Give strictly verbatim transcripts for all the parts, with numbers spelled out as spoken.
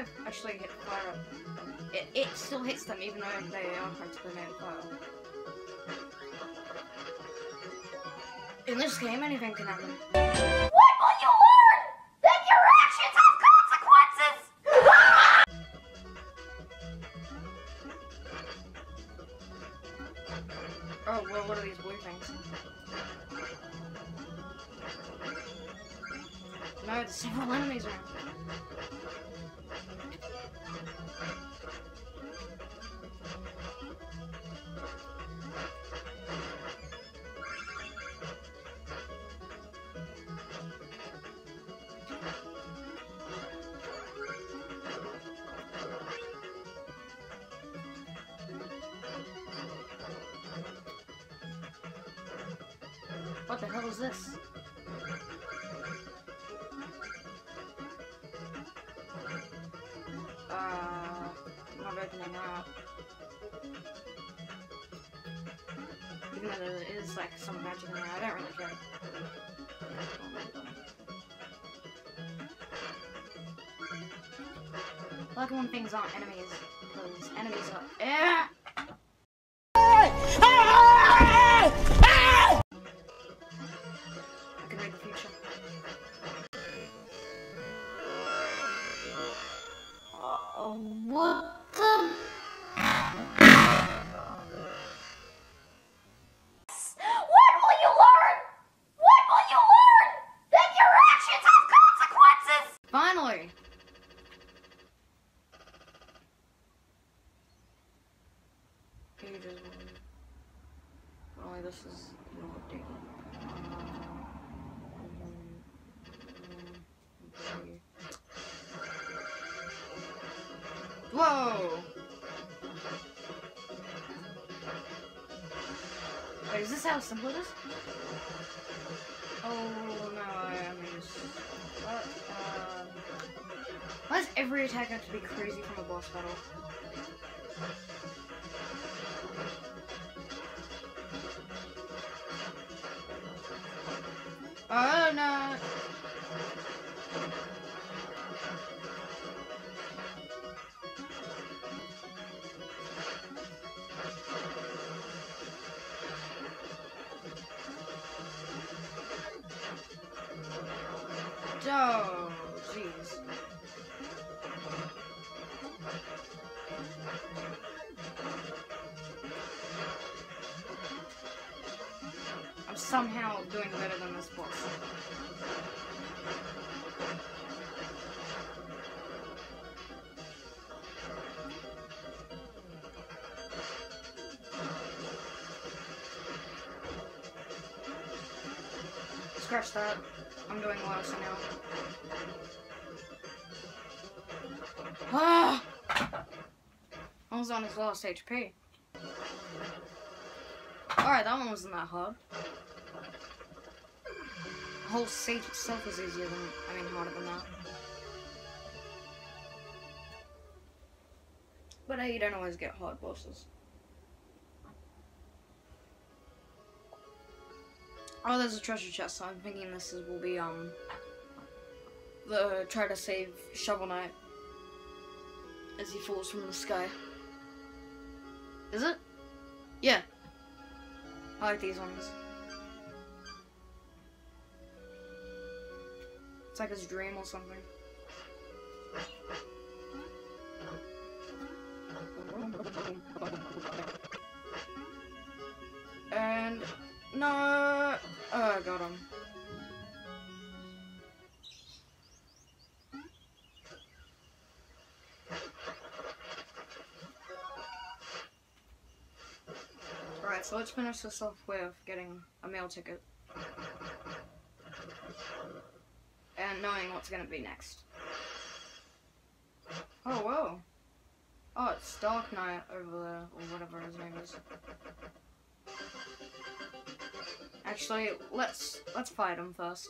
I've actually hit fire. It, it still hits them even though they are practically made of fire. In this game, anything can happen. When will you learn that your actions have consequences? Oh, well, what are these blue things? No, there's several enemies around. What the hell is this? Uh, I'm not opening that. Even though there is like some magic in there, I don't really care. I like when things aren't enemies, because enemies are. Eh! What the? When will you learn? When will you learn that your actions have consequences? Finally! Pages one. Only this is not digging. Whoa! Wait, is this how simple it is? Oh no, I mean, what? Um, why does every attack have to be crazy from a boss battle? Oh no! Oh, jeez. I'm somehow doing better than this boss. Scratch that. I'm doing worse now. Ah! I was on his last H P. Alright, that one wasn't that hard. The whole stage itself was easier than, I mean, harder than that. But hey, you don't always get hard bosses. Oh, there's a treasure chest, so I'm thinking this is, will be, um, the try to save Shovel Knight as he falls from the sky. Is it? Yeah. I like these ones. It's like his dream or something. And no, oh, I got him. Alright, so let's finish this off with getting a meal ticket. And knowing what's gonna be next. Oh, whoa. Oh, it's Dark Knight over there, or whatever his name is. Actually, let's let's fight him first.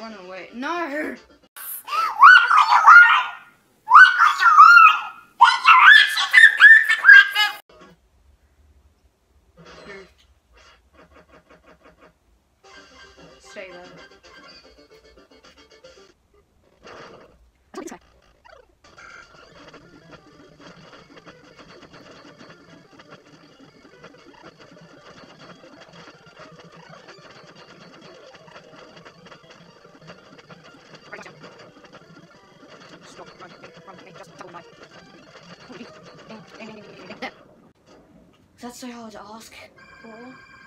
running away. No! Stay there. Stop running from me, just tell me. That's so hard to ask for.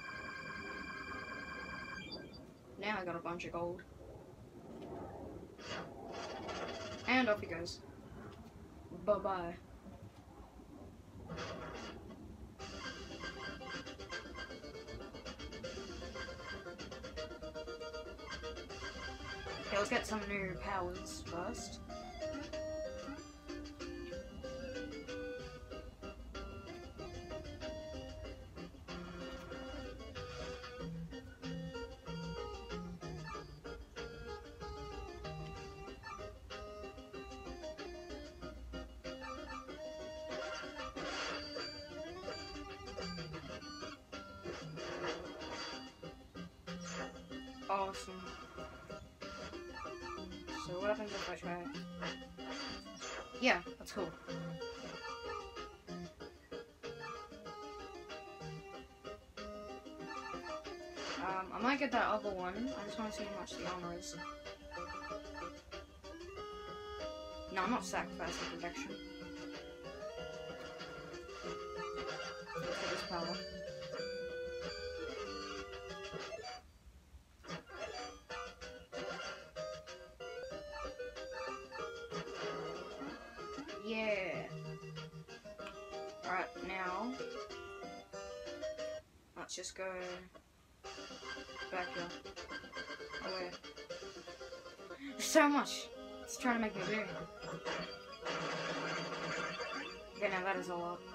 Now I got a bunch of gold. And off he goes. Bye-bye. Okay, let's get some new powers first. Awesome. So what happens if I try it? Yeah, that's cool. Um, I might get that other one. I just want to see how much the armor is. No, I'm not sacrificing protection. For this power. Yeah. Alright, now let's just go back here. Away. There's so much. It's trying to make me do. Okay, now that is all up.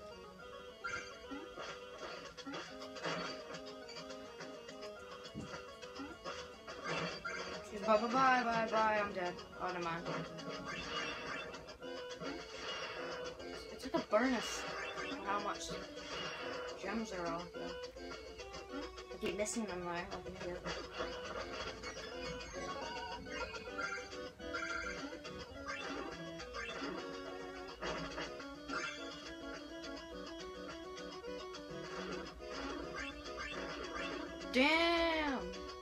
She's bye bye bye bye bye. I'm dead. Oh, never mind. It's like a bonus for how much gems are off there. I keep missing them though, like an idiot. Damn!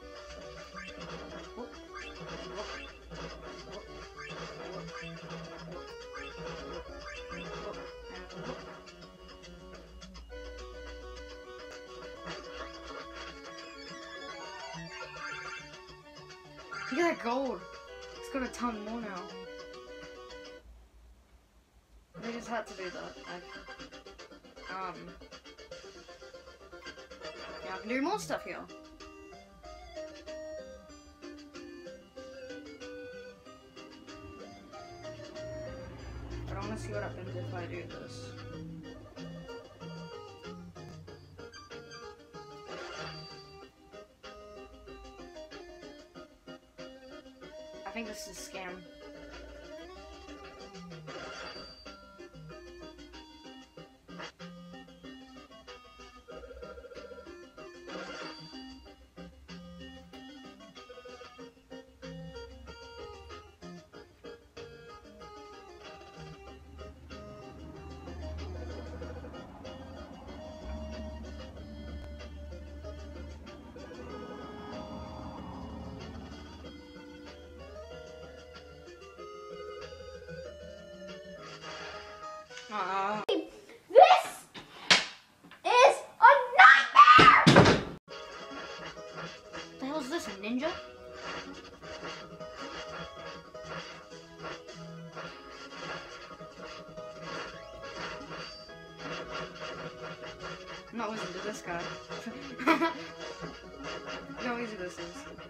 Look at that gold. It's got a ton more now. They just had to do that. Like, um. Yeah, I can do more stuff here. But I want to see what happens if I do this. I think this is a scam. Uh, This is a nightmare! what the hell is this, a ninja? I'm not listening to this guy. Look how easy this is.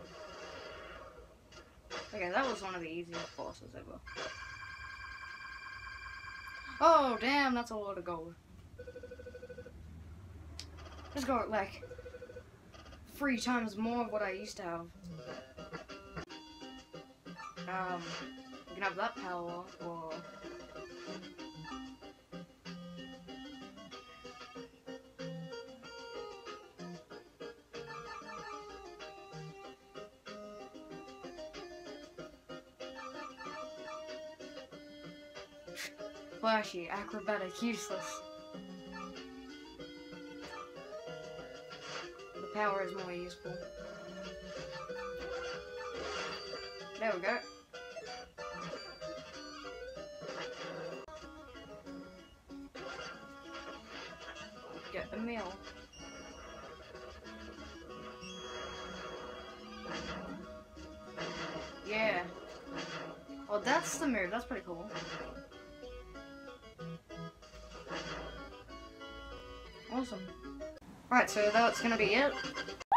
Okay, that was one of the easiest bosses ever. Oh, damn, that's a lot of gold. Let's go, like, three times more of what I used to have. Um, you can have that power, or... Flashy, acrobatic, useless. The power is more useful. There we go. Get a meal. Yeah. Oh, that's the move. That's pretty cool. Awesome. Right, so that's gonna be it.